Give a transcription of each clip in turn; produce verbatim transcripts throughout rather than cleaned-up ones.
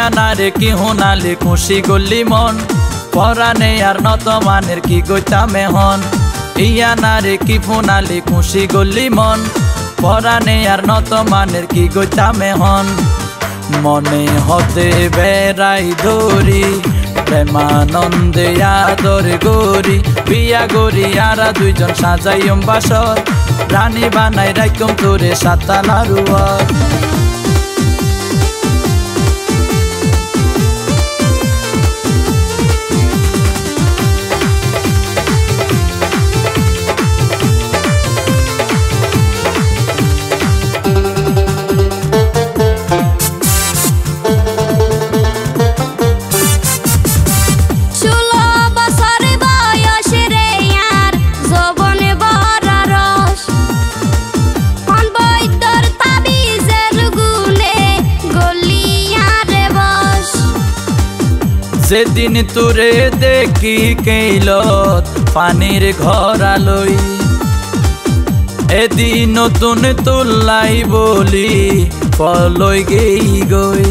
না রে কি হোনালে খুশি গল্লি মন পরানে আর নত মানের কি গইতামে হন ইয়া না রে কি ফোনালে খুশি গল্লি মন পরানে আর নত মানের কি গইতামে হন মনে হতে বেড়াই ধরি প্রেমানন্দে আদর গরি বিয়া গরি আরা দুইজন সাজাইম বাসর রানী বানাই রাইকম তোরে সাতালারুয়ার যেদিন তোরে দেখি কেইলত পানির ঘর আলই এদিন নতুন তোলাই বলি পলই গেই গই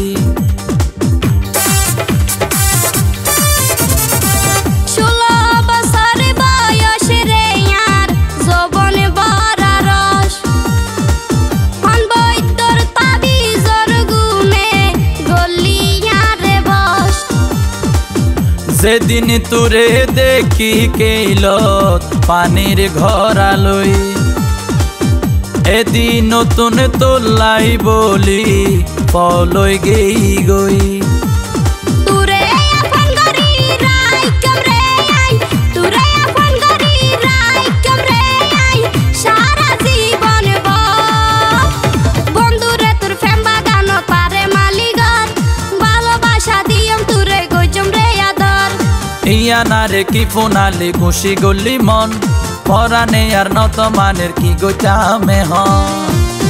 যেদিন তোরে দেখি কেইলত পানির ঘর আলই এদিন নতুন তোলাই বলি পলই গেই গই ইয়া না রে কি ফোনালে খুশি গল্লি মন পরানে আর নত মানের কি গইতামে হন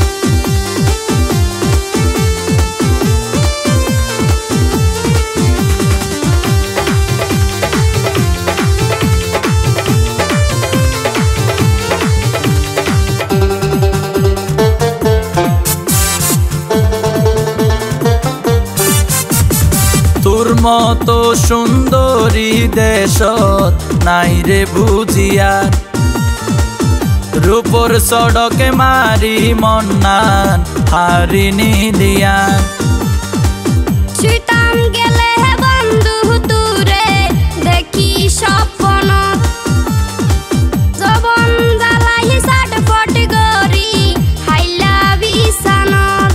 তোর মতো সুন্দরী দেশত নাই রে বুঝিয়ার রূপর সড়কে মারি মন্নান হারিনি দিয়ার ছুটাম গেলে বন্ধু তুরে দেখি স্বপ্ন জবন জ্বালাই সাটফট গরি হাইলা বিছানত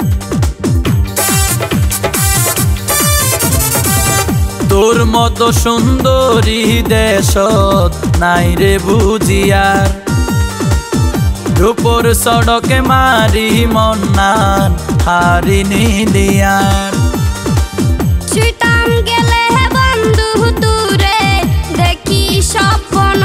তোর মতো সুন্দরী দেশত নাই রে বুঝিয়ার রূপর সড়কে মারি মন্নান হারিনি দিয়ার ছুটাম গেলে বন্ধু তুরে দেখি স্বপ্ন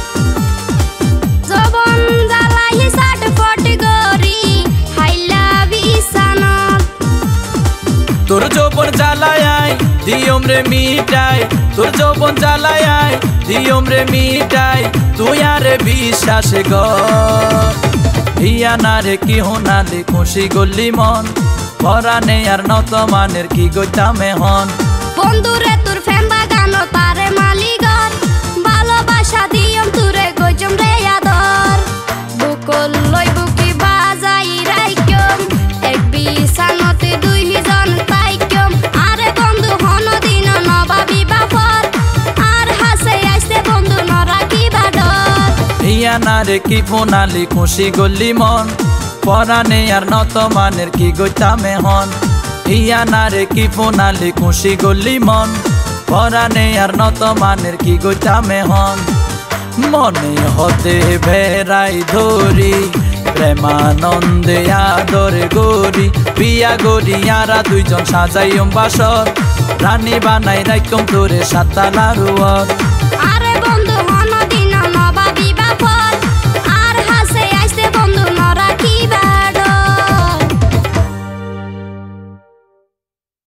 জবন জ্বালাই সাটফট গরি হাইলা বিছানত তোর যৌবন জ্বালায় দিয়ম রে মিটাই তোর যৌবন জ্বালায় দিয়ম রে মিটাই তুই আরে বিশ্বাসে গর ইয়া না রে কি হোনালে খুশি গল্লি মন পরানে আর নত মানের কি গইতামে হন বন্ধু রে তোর ফ্যান বাগান তারে মালিগর ভালোবাসা দিয়ম তুরে গইজম রে আদর বুকল লই বুকি বাজাই রাইকম এক বিছানতে দুই জন তাইকম আরে বন্ধু হন দিন নবাবি বাফর আর হাসে আইছে বন্ধু নরা কি বাডর ইয়া না রে কি ফোনালে খুশি গল্লি মন পরানে আর নত মানের কি গইতামে হন ইয়া না রে কি ফোনালে খুশি গল্লি মন পরানে আর নত মানের কি গইতামে হন মনে হতে বেড়াই ধরি প্রেমানন্দে আদর গরি বিয়া গরি আরা দুইজন সাজাইম বাসর রানী বানাই রাইকম তোরে সাতালারুয়ার।